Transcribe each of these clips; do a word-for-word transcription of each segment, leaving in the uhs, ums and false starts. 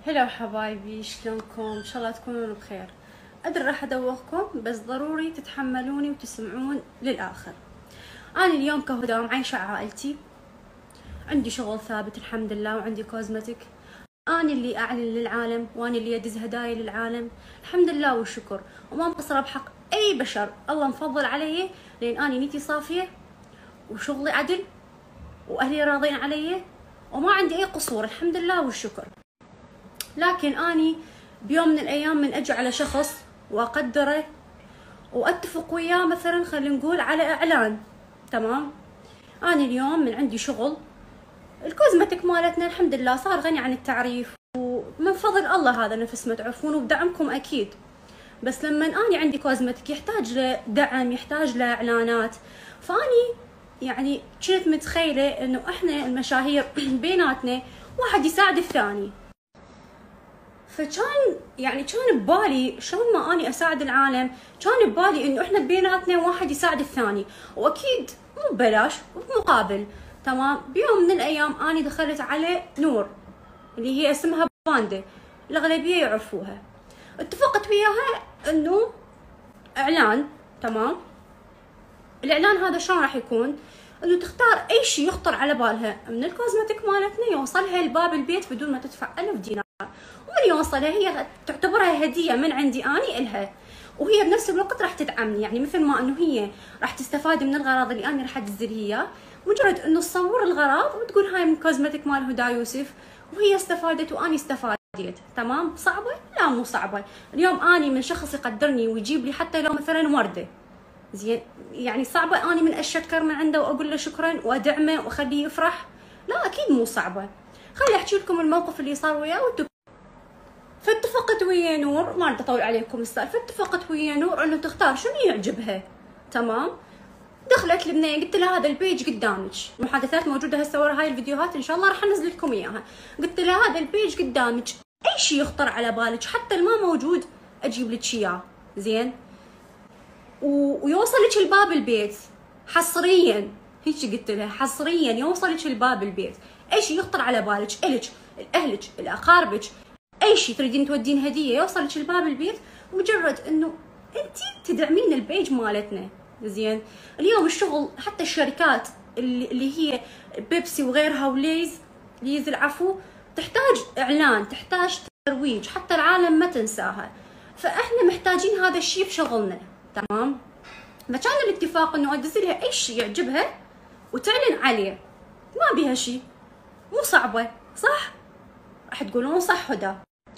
هلا حبايبي، شلونكم؟ ان شاء الله تكونون بخير. ادري راح ادوخكم بس ضروري تتحملوني وتسمعون للاخر. انا اليوم كهدام عايشه عائلتي، عندي شغل ثابت الحمد لله، وعندي كوزمتك. انا اللي اعلن للعالم وانا اللي ادز هدايا للعالم، الحمد لله والشكر، وما مقصره بحق اي بشر. الله مفضل علي لان اني نيتي صافيه وشغلي عدل واهلي راضين علي وما عندي اي قصور، الحمد لله والشكر. لكن اني بيوم من الايام من اجي على شخص واقدره واتفق وياه، مثلا خلينا نقول على اعلان، تمام؟ انا اليوم من عندي شغل، الكوزمتك مالتنا الحمد لله صار غني عن التعريف، ومن فضل الله هذا نفس ما تعرفون وبدعمكم اكيد. بس لما اني عندي كوزمتك يحتاج له دعم، يحتاج له اعلانات، فاني يعني كنت متخيله انه احنا المشاهير بيناتنا واحد يساعد الثاني. فكان يعني كان ببالي شلون ما اني اساعد العالم، كان ببالي انه احنا بيناتنا واحد يساعد الثاني، واكيد مو ببلاش وبمقابل، تمام؟ بيوم من الايام اني دخلت على نور اللي هي اسمها باندا، الاغلبيه يعرفوها. اتفقت وياها انه اعلان، تمام؟ الاعلان هذا شلون راح يكون؟ انه تختار اي شيء يخطر على بالها من الكوزمتك مالتنا، يوصلها لباب البيت بدون ما تدفع ألف دينار، ومن يوصلها هي تعتبرها هديه من عندي اني الها، وهي بنفس الوقت راح تدعمني. يعني مثل ما انه هي راح تستفاد من الغراض اللي انا راح ادز لها اياه، مجرد انه تصور الغراض وتقول هاي من كوزمتك مال هدى يوسف، وهي استفادت واني استفادت، تمام؟ صعبه؟ لا مو صعبه. اليوم اني من شخص يقدرني ويجيب لي حتى لو مثلا ورده، زين، يعني صعبه اني من اتشكر من عنده واقول له شكرا وادعمه واخليه يفرح؟ لا اكيد مو صعبه. خلي احكي لكم الموقف اللي صار وياه وانتم. فاتفقت ويا نور، ما بدي اطول عليكم السالفه، اتفقت ويا نور انه تختار شنو يعجبها، تمام؟ دخلت البنيه قلت لها هذا البيج قدامك، المحادثات موجوده هسه ورا هاي الفيديوهات ان شاء الله راح انزل لكم اياها. قلت لها هذا البيج قدامك، اي شيء يخطر على بالك حتى الما موجود اجيب لك اياه، زين؟ ويوصلك لباب البيت حصريا، هيك قلت لها حصريا يوصلك لباب البيت، اي شيء يخطر على بالك، الك لاهلك لاقاربك، اي شيء تريدين تودين هديه يوصلك لباب البيت، مجرد انه انت تدعمين البيج مالتنا، زين؟ اليوم الشغل حتى الشركات اللي هي بيبسي وغيرها وليز ليز العفو تحتاج اعلان، تحتاج ترويج، حتى العالم ما تنساها. فاحنا محتاجين هذا الشيء بشغلنا، تمام؟ فكان الاتفاق انه ادز لها اي شيء يعجبها وتعلن عليه، ما بيها شيء، مو صعبه، صح؟ راح تقولون صح هدى.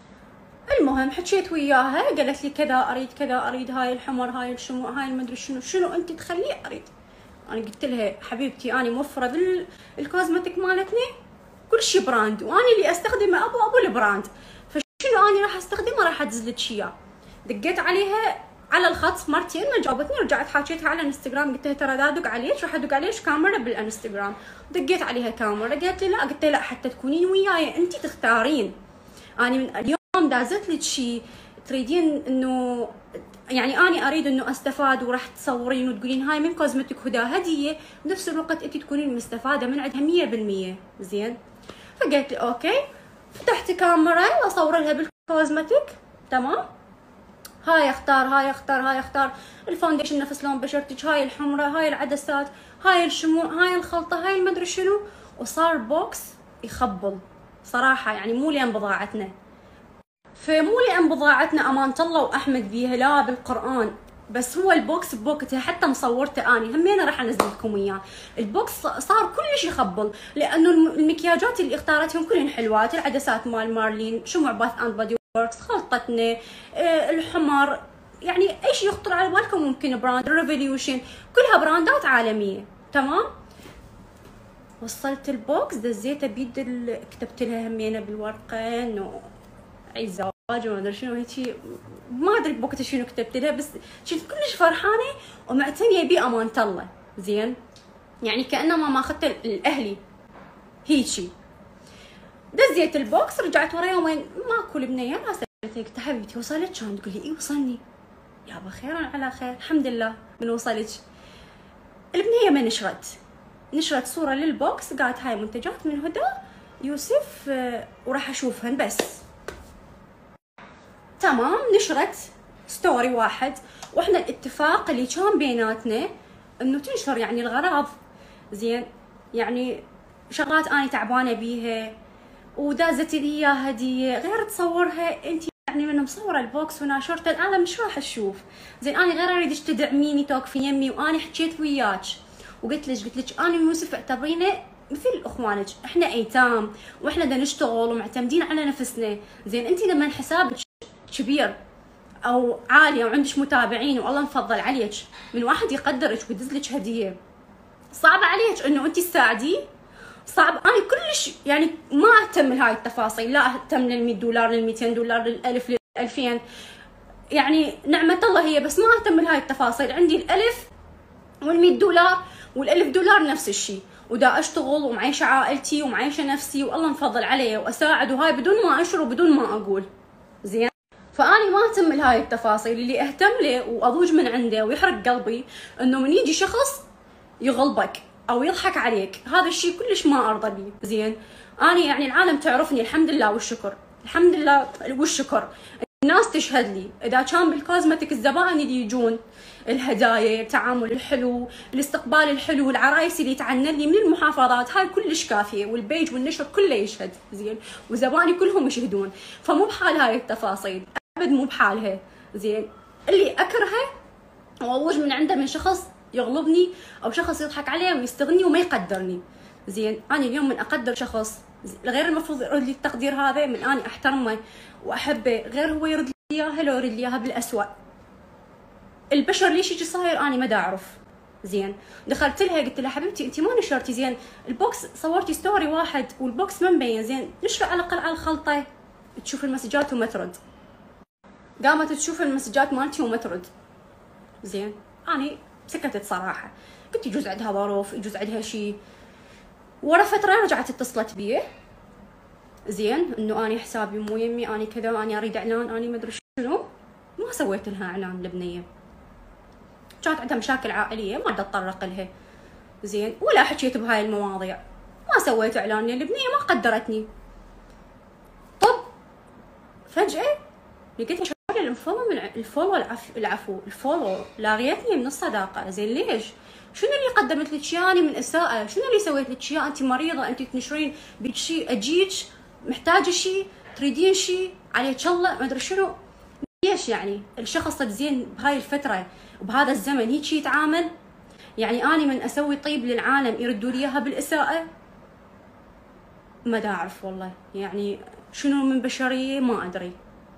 المهم حكيت وياها، قالت لي كذا اريد كذا اريد، هاي الحمر، هاي الشموع، هاي المدري شنو شنو انت تخليه اريد. انا قلت لها حبيبتي انا موفره بالكوزمتك مالتنا كل شيء براند، وانا اللي استخدمه ابو ابو البراند، فشنو انا راح استخدمه راح ادز لك اياه. دقيت عليها على الخط مرتين ما جاوبتني، رجعت حاكيتها على الانستغرام، قلت لها ترى دا ادق عليك راح ادق عليك كاميرا بالانستغرام. دقيت عليها كاميرا، قالت لي لا، قلت لها لا حتى تكونين وياي انت تختارين، انا من اليوم دازت لك شيء تريدين انه يعني اني اريد انه استفاد، وراح تصورين وتقولين هاي من كوزمتك هدى هديه، بنفس الوقت انت تكونين مستفاده من عندها مية بالمية، زين؟ فقالت لي اوكي، فتحت كاميرا واصور لها بالكوزمتك، تمام؟ هاي اختار، هاي اختار، هاي اختار، الفاونديشن نفس لون بشرتك، هاي الحمرة، هاي العدسات، هاي الشموع، هاي الخلطة، هاي المدري شنو، وصار بوكس يخبل صراحة، يعني مو لين بضاعتنا، فمو لان بضاعتنا امانه الله واحمد بيها، لا بالقران، بس هو البوكس بوقتها حتى مصورته اني همينه راح انزل لكم اياه. البوكس صار كلش يخبل، لانه المكياجات اللي اختارتهم كلهن حلوات، العدسات مال مارلين، شموع باث اند بادي وركس، خلطتنا، آه الحمر، يعني اي شيء يخطر على بالكم ممكن براند، ريفوليوشن، كلها براندات عالميه، تمام؟ وصلت البوكس دزيته بيد ال... كتبت لها همينه بالورقه انه عيد زواج وما ادري شنو هيك، ما ادري بوقتها شنو كتبت لها، بس كنت كلش فرحانه ومعتنيه بيه امانه الله، زين؟ يعني كانما ما اخذت لاهلي هيجي. دزيت البوكس، رجعت ورا يومين ماكو البنيه، راسلتها قلت حبيبتي وصلت؟ كانت تقول لي اي وصلني. يابا خير على خير، الحمد لله من وصلت. البنيه ما نشرت، نشرت صوره للبوكس، قالت هاي منتجات من هدى يوسف وراح اشوفهن بس، تمام، نشرت ستوري واحد، واحنا الاتفاق اللي كان بيناتنا انه تنشر يعني الغراض، زين، يعني شغلات انا تعبانه بيها ودازت لي اياها هديه، غير تصورها انت يعني من مصوره البوكس وناشرته العالم مش راح تشوف، زين انا غير اريدك تدعميني توقفين يمي، وانا حكيت وياك وقلت لك قلت لك انا ويوسف اعتبرينا مثل اخوانك، احنا ايتام واحنا بدنا نشتغل ومعتمدين على نفسنا، زين انت لما حسابك كبير او عالي او عندك متابعين والله مفضل عليك من واحد يقدرك ويدز لك هديه، صعب عليك انه انت تساعديه؟ صعب. انا كلش يعني ما اهتم لهاي التفاصيل، لا اهتم لل مية دولار لل ميتين دولار للألف للألفين، يعني نعمة الله هي، بس ما اهتم لهاي التفاصيل، عندي الألف والمية دولار والألف دولار نفس الشيء، ودا اشتغل ومعيشة عائلتي ومعيشة نفسي والله مفضل علي واساعد، وهاي بدون ما انشر وبدون ما اقول، زين. فاني ما اهتم لهاي التفاصيل، اللي اهتم له واضوج من عنده ويحرق قلبي انه من يجي شخص يغلبك او يضحك عليك، هذا الشيء كلش ما ارضى بيه، زين. اني يعني العالم تعرفني الحمد لله والشكر، الحمد لله والشكر، الناس تشهد لي، اذا كان بالكوزمتيك الزبائن اللي يجون، الهدايا، التعامل الحلو، الاستقبال الحلو، العرايس اللي يتعنن لي من المحافظات، هاي كلش كافيه، والبيج والنشر كله يشهد، زين، وزبائني كلهم يشهدون، فمو بحال هاي التفاصيل، ابد مو بحالها، زين. اللي اكرهه واوج من عنده من شخص يغلبني او شخص يضحك علي ويستغني وما يقدرني، زين. انا اليوم من اقدر شخص غير المفروض يرد لي التقدير هذا، من اني احترمه واحبه غير هو يرد لي اياها، لو يرد لي اياها بالاسوء. البشر ليش يجي صاير اني ما دا اعرف، زين. دخلت لها قلت لها حبيبتي انت ما نشرتي، زين البوكس صورتي ستوري واحد والبوكس ما مبين، زين نشر على الاقل على الخلطه تشوف المسجات وما ترد. قامت تشوف المسجات مالتي وما ترد، زين. اني سكتت صراحه، قلت يجوز عندها ظروف، يجوز عندها شيء. ورا فتره رجعت اتصلت بي، زين، انه اني حسابي مو يمي، اني كذا، اني اريد اعلان، اني ما ادري شنو. ما سويت لها اعلان البنيه، كانت عندها مشاكل عائليه ما بدي اتطرق لها، زين، ولا حكيت بهاي المواضيع، ما سويت اعلان لان البنيه ما قدرتني. طب فجاه لقيت الفولو من الفولو العفو العفو الفولو لاغيتني من الصداقه، زين ليش؟ شنو اللي قدمت لك اياه من اساءه؟ شنو اللي سويت لك اياه؟ انت مريضه، انت تنشرين بيك شيء، اجيك محتاجه شيء، تريدين شيء، عليك الله ما ادري شنو. ليش يعني الشخص الزين بهاي الفتره وبهذا الزمن هيك يتعامل؟ يعني اني من اسوي طيب للعالم يردوا لي اياها بالاساءه؟ ما دا اعرف والله، يعني شنو من بشريه ما ادري.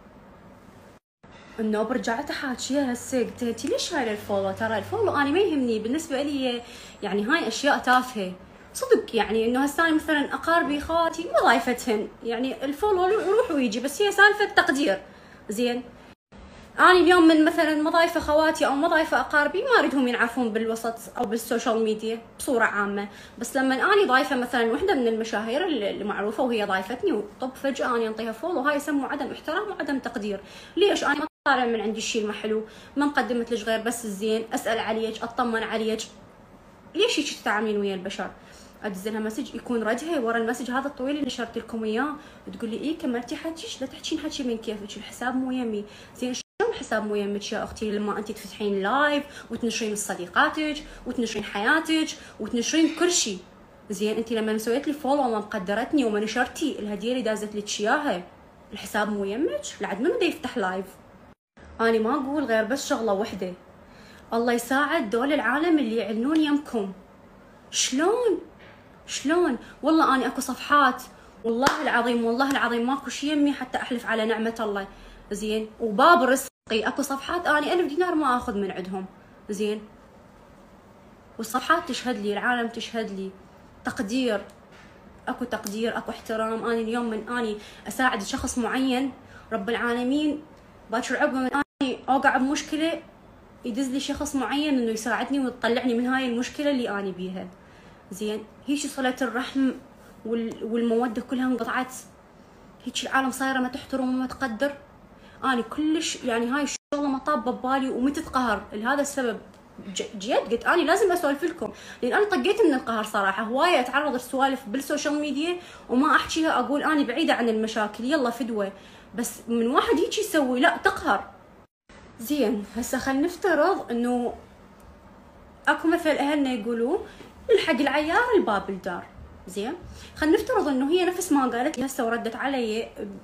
النوب رجعت احاكيها هسه، قلت انت ليش شايله الفولو؟ ترى الفولو انا ما يهمني، بالنسبه لي يعني هاي اشياء تافهه صدق، يعني انه هسه مثلا اقاربي خواتي وظايفتهن، يعني الفولو يروح ويجي، بس هي سالفه تقدير، زين. انا اليوم من مثلا مضايفه خواتي او مضايفه اقاربي ما اريدهم ينعرفون بالوسط او بالسوشيال ميديا بصوره عامه، بس لما اني ضايفه مثلا وحده من المشاهير المعروفه وهي ضايفتني وطب فجاه اني انطيها فولو، هاي يسموا عدم احترام وعدم تقدير. ليش؟ انا ما طالع من عندي الشيء المحلو، ما مقدمت لك غير بس الزين، اسال عليك، اطمن عليك. ليش هيك تتعاملين ويا البشر؟ ادز لها مسج يكون ردها ورا المسج هذا الطويل اللي نشرت لكم اياه، تقول لي ايه كملتي حكيش، لا تحكين حكي من كيفك، الحساب مو يمي. زين شلون الحساب مو يمك يا اختي لما انت تفتحين لايف وتنشرين صديقاتك وتنشرين حياتك وتنشرين كل شيء؟ زين انت لما سويت لي فولو وما مقدرتني وما نشرتي الهديه اللي دازت لك اياها، الحساب مو يمك؟ لعد من بده يفتح لايف؟ اني ما اقول غير بس شغله وحده، الله يساعد دول العالم اللي يعلنون يمكم. شلون شلون والله اني اكو صفحات والله العظيم والله العظيم ماكو شي يمي حتى احلف على نعمه الله، زين، وباب رزقي اكو صفحات اني ألف دينار ما اخذ من عندهم، زين، والصفحات تشهد لي، العالم تشهد لي، تقدير، اكو تقدير، اكو احترام. اني اليوم من اني اساعد شخص معين رب العالمين باكر عقب من اني اوقع بمشكله يدز لي شخص معين انه يساعدني ويطلعني من هاي المشكله اللي اني بيها، زين. هيك صلة الرحم والموده كلها انقطعت، هيك العالم صايره ما تحترم وما تقدر. اني كلش يعني هاي الشغله ما طابه ببالي ومتتقهر لهذا السبب، جيت قلت اني لازم اسولف لكم، لان انا طقيت من القهر صراحه. هوايه اتعرض لسوالف بالسوشيال ميديا وما احكيها، اقول اني بعيده عن المشاكل يلا فدوه، بس من واحد هيك يسوي لا تقهر. زين هسه خلينا نفترض انه اكو مثل اهلنا يقولوا الحق العيار الباب الدار. زين خلينا نفترض انه هي نفس ما قالت لي هسه وردت علي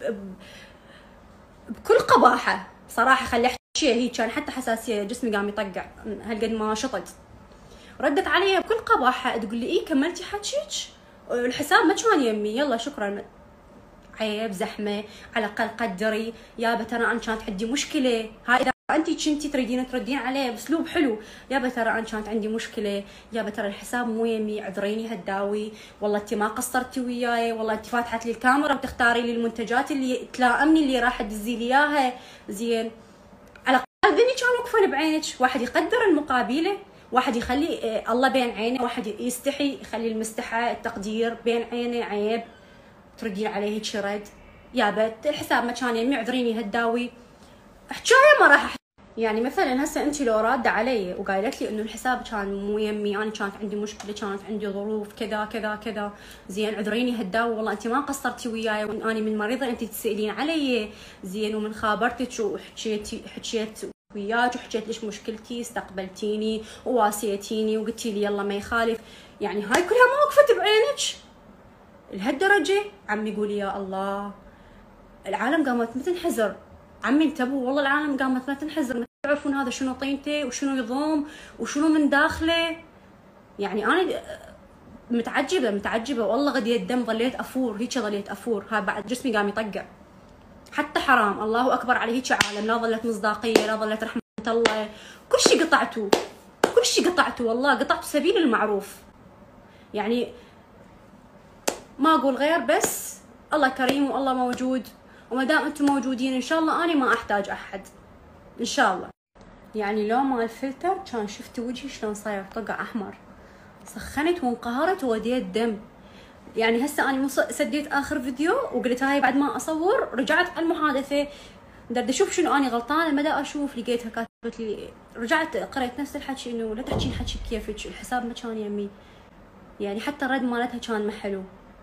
بكل قباحه صراحه. خلي احكيها هي كان حتى حساسيه جسمي قام يطقع هالقد ما شطت. ردت علي بكل قباحه تقول لي ايه كملتي حكيك الحساب ما كان يمي يلا شكرا. عيب زحمه على الاقل قدري يابا ترى انا كانت عندي مشكله. هاي اذا انت كنتي تريدين تردين عليه باسلوب حلو، يابا ترى انا كانت عندي مشكله، يابا ترى الحساب مو يمي عذريني هالداوي، والله انت ما قصرتي وياي، والله انت فاتحت لي الكاميرا وتختاري لي المنتجات اللي تلائمني اللي راح تدزي لي اياها. زين على الاقل ذني كانوا وقفن بعينك، واحد يقدر المقابله، واحد يخلي الله بين عينه، واحد يستحي يخلي المستحى التقدير بين عينه. عيب تردين عليه هيك رد يابا الحساب ما كان يمي عذريني هالداوي. حكايه ما راح أحكي. يعني مثلا هسه انت لو راده علي وقالت لي انه الحساب كان مو يمي، انا كانت عندي مشكله، كانت عندي ظروف كذا كذا كذا، زين عذريني هالداوي، والله انت ما قصرتي وياي، وانا من مريضه انت تسالين علي، زين ومن خابرتك وحكيت حكيت وياك وحكيت ليش مشكلتي، استقبلتيني وواسيتيني وقلتي لي يلا ما يخالف. يعني هاي كلها ما وقفت بعينك لهالدرجه؟ عمي يقول يا الله العالم قامت ما تنحزر. عمي انتبهوا والله العالم قامت ما تنحزر، ما تعرفون هذا شنو طينته وشنو يضم وشنو من داخله. يعني انا متعجبه متعجبه والله غدي الدم ظليت افور هيك ظليت افور. ها بعد جسمي قام يطقع حتى حرام الله اكبر على هيك عالم. لا ظلت مصداقيه لا ظلت رحمه الله، كل شيء قطعته كل شيء قطعته والله قطعت سبيل المعروف. يعني ما اقول غير بس الله كريم والله موجود، وما دام انتم موجودين ان شاء الله انا ما احتاج احد ان شاء الله. يعني لو ما الفلتر كان شفتي وجهي شلون صاير طقع احمر، سخنت وانقهرت ووديت دم. يعني هسه انا سديت اخر فيديو وقلت هاي بعد ما اصور رجعت على المحادثه بدي اشوف شنو اني غلطانه، ما دا اشوف لقيتها كاتبت لي، رجعت قريت نفس الحكي انه لا تحكين حكي كيفك الحساب ما كان يمي. يعني حتى الرد مالتها كان ما حلو.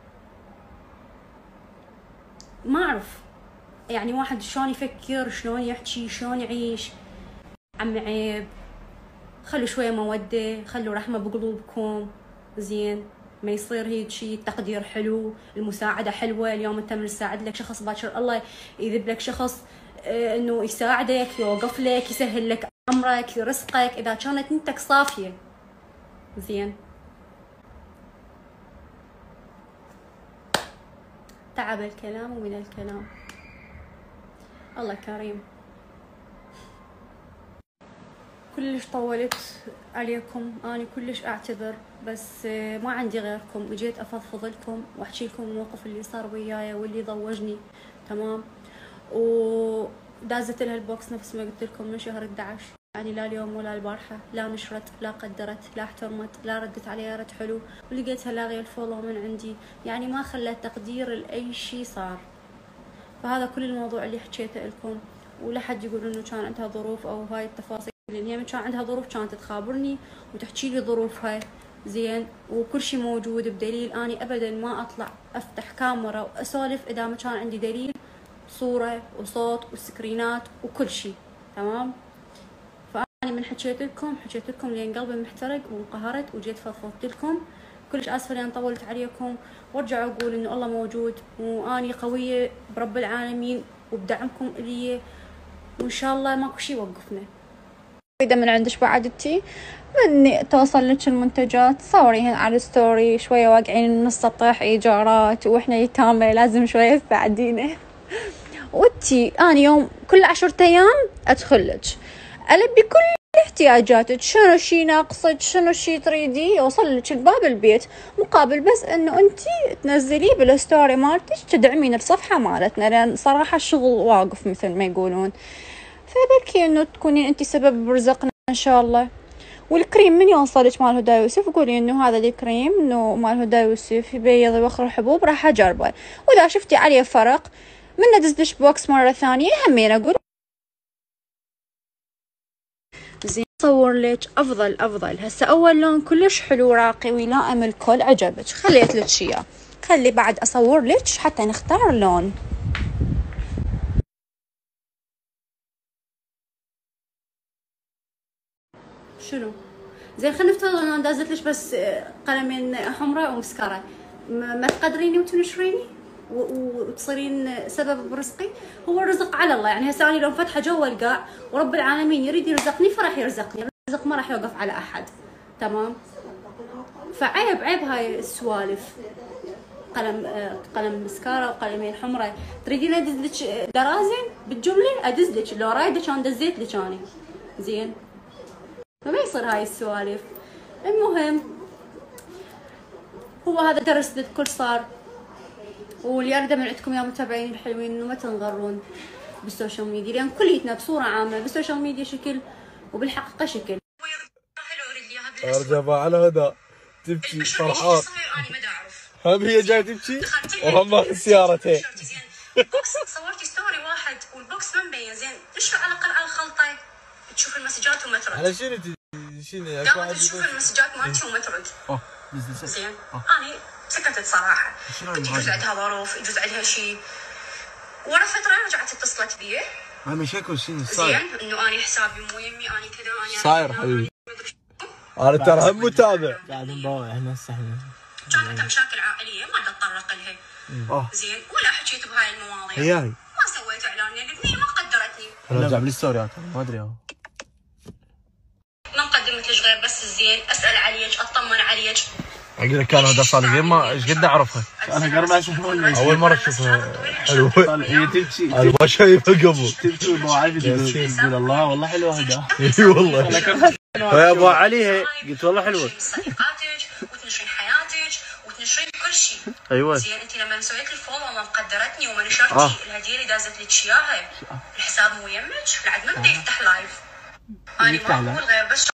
ما اعرف يعني واحد شلون يفكر شلون يحكي شلون يعيش. عم عيب خلوا شويه موده، خلوا رحمه بقلوبكم. زين ما يصير هيك شيء. التقدير حلو، المساعده حلوه، اليوم انت من تساعد لك شخص باكر الله يذب لك شخص اه انه يساعدك يوقف لك يسهل لك امرك رزقك اذا كانت نيتك صافيه. زين تعب الكلام ومن الكلام. الله كريم. كلش طولت عليكم، أنا كلش أعتذر، بس ما عندي غيركم. اجيت أفضفض لكم وأحكي لكم الموقف اللي صار وياي واللي ضوجني. تمام. ودازت لها البوكس نفس ما قلت لكم من شهر احد عشر. يعني لا اليوم ولا البارحة لا نشرت لا قدرت لا احترمت لا ردت عليها رد حلو، ولقيتها لاغية الفولو من عندي. يعني ما خلت تقدير لأي شيء صار. فهذا كل الموضوع اللي حكيته لكم. ولا حد يقول انه كان عندها ظروف او هاي التفاصيل، لان هي من كان عندها ظروف كانت تخابرني وتحكي لي ظروفها. زين وكل شيء موجود بدليل. اني ابدا ما اطلع افتح كاميرا واسولف اذا ما كان عندي دليل، صوره وصوت وسكرينات وكل شيء. تمام. فاني من حكيت لكم حكيت لكم لين قلبي محترق وانقهرت وجيت فضفضت لكم. كلش اسفه لان طولت عليكم، وارجع اقول انه الله موجود واني قويه برب العالمين وبدعمكم الي، وان شاء الله ماكو شيء يوقفنا. اذا من عندك بعد انتي من توصل لك المنتجات صوريهن على الستوري، شويه واقعين من السطح ايجارات واحنا يتامى لازم شويه تساعدينا. وانتي انا يوم كل عشرة ايام ادخلك البي كل احتياجاتك، شنو شي ناقصك شنو شي تريدي يوصل لك الباب البيت، مقابل بس انه انتي تنزليه بالستوري مالتك تدعمين الصفحه مالتنا، لان صراحه الشغل واقف مثل ما يقولون. فبركي انه تكونين انتي سبب برزقنا ان شاء الله. والكريم من يوصلك مال هدى يوسف قولي انه هذا الكريم انه مال هدى يوسف يبيض يوخر الحبوب راح اجربه، واذا شفتي عليه فرق من ادزلش بوكس مره ثانيه همين اقول زين اصور لك افضل افضل. هسه اول لون كلش حلو راقي ويلائم الكل، عجبك خليت لك اياه. خلي بعد اصور لك حتى نختار لون. شنو زين خلينا نفترض انه دازت لك بس قلمين حمراء ومسكره، ما تقدريني وتنشريني وتصيرين سبب برزقي؟ هو الرزق على الله، يعني هسه انا لو فاتحه جوا القاع ورب العالمين يريد يرزقني فراح يرزقني، الرزق ما راح يوقف على احد، تمام؟ فعيب عيب هاي السوالف. قلم قلم مسكاره وقلمين حمراء، تريدين ادز لك درازين بالجمله؟ ادز لك، لو رايده كان دزيت لك اني. زين فما يصير هاي السوالف. المهم هو هذا درس للكل صار، واللي اريده من عندكم يا متابعين الحلوين انه ما تنغرون بالسوشيال ميديا، لان كليتنا بصوره عامه بالسوشيال ميديا شكل وبالحقيقه شكل. ارجع على هدى تبكي فرحان. هم هي جايه تبكي وهم ماخذ سيارتين. بوكس صورتي ستوري واحد والبوكس ما مبين زين، اشرب على الاقل على الخلطه تشوف المسجات وما ترد. على شنو شنو يا اخوان تشوف المسجات مالتي وما ترد. اه زين انا سكتت صراحه، يجوز عندها ظروف، يجوز عندها شيء. ورا فتره رجعت اتصلت بي. عمي شكو شنو صاير؟ زين انه انا حسابي مو يمي، انا كذا انا صاير حبيبي. انا ترى هم متابع. قاعد نباوع احنا هسه احنا. كانت مشاكل عائليه ما اتطرق لها. زين ولا حكيت بهاي المواضيع. هي ما سويت اعلان لان البنيه ما قدرتني. رجع بالستوريات ما ادري اهو. ما مقدمت ليش غير بس الزين، اسال عليك، اطمن عليك. اقول لك انا هذا صار لي ما ايش قد اعرفها. انا قرب اشوفها اول مره اشوفها حلوه. هي تبكي انا ما شايفها قبل. تبكي وابو علي تقول الله والله حلوه هدى. اي والله. يا ابو علي قلت والله حلوه. صديقاتك وتنشرين حياتك وتنشرين كل شيء. ايوه زين انت لما سويت لي فولو ما مقدرتني وما نشرتي آه. الهديه اللي دازت لك اياها، الحساب مو يمك، بعد ما بدا يفتح لايف. انا ما اقول غير بس